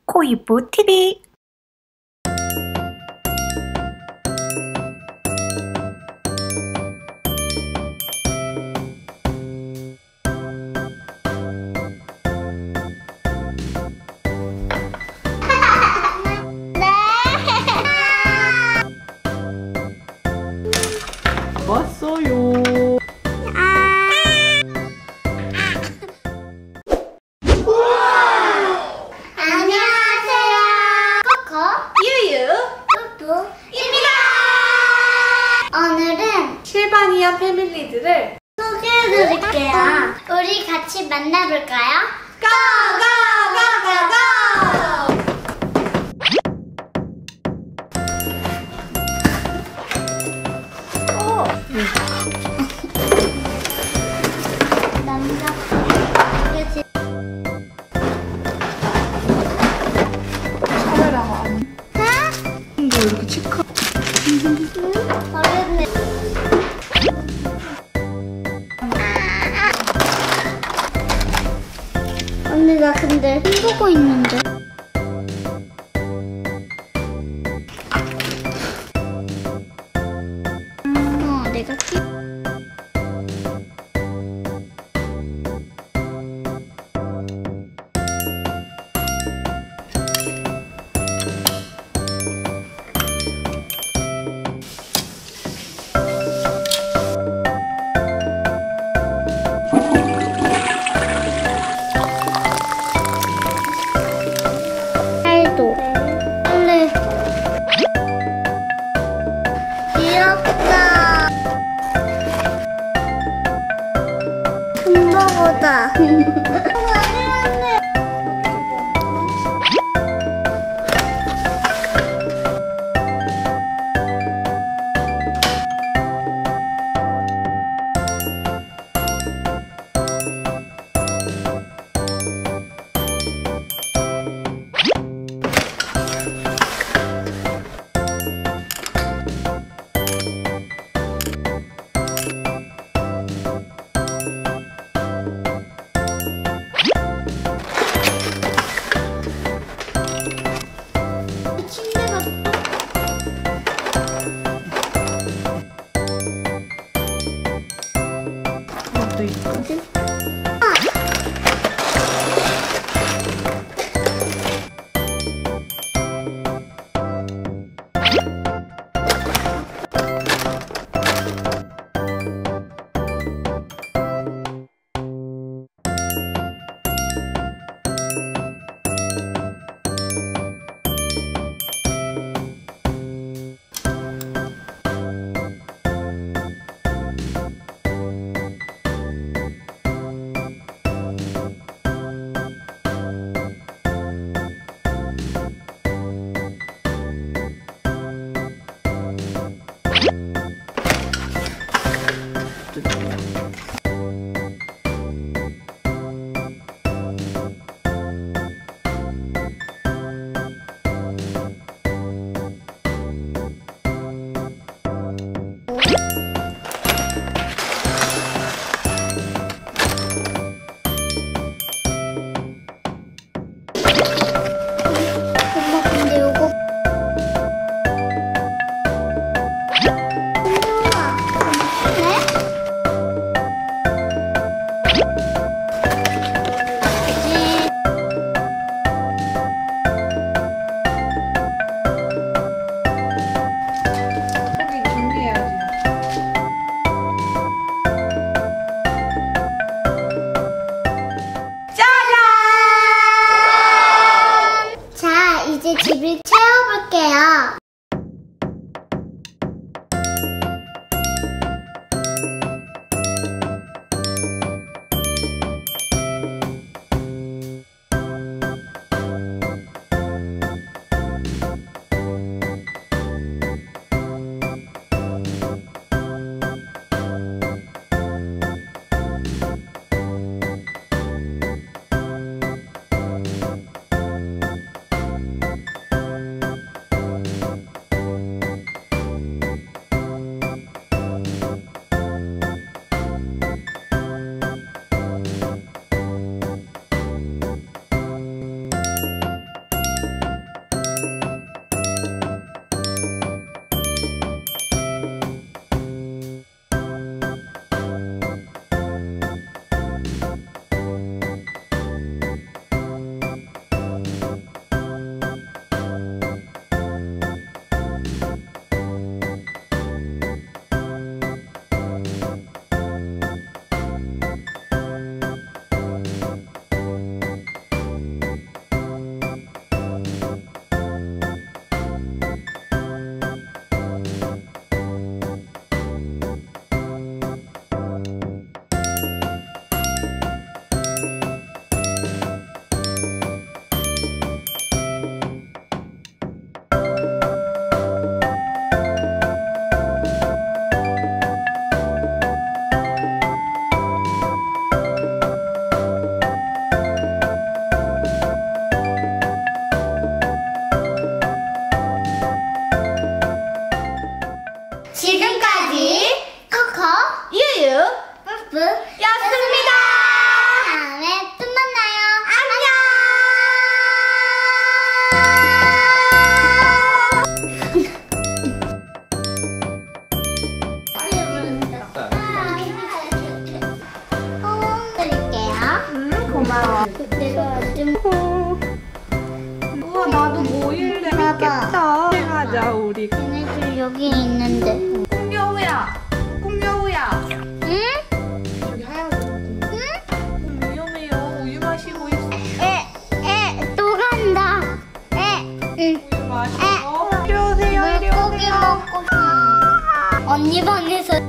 코이브 TV. 왔어요. 안녕하세요. 코코, 유유, 뚜뚜입니다. 오늘은 실바니아 패밀리들을 소개해드릴게요. 우리 같이 만나볼까요? 고고고고고! 남자 카메라가 안 근데 왜 이렇게 치카 어렸네. 언니 나 근데 힘보고 있는데. 내가 원래 귀엽다. 햄버거다. 침대가 것도 있고. 엄마 근데 요거 여기 준비해야지. 자, 이제 집을 채워볼게요. 우와 나도 모일 재밌겠다. 하자 우리. 얘네들 여기 있는데. 콩여우야. 콩여우야. 응? 여기 하얀 거. 응? 위험해요. 우유 마시고 있어. 또 간다. 응. 우유 마시고. 이리 오세요. 이리 물고기 오세요. 먹고. 언니 방에서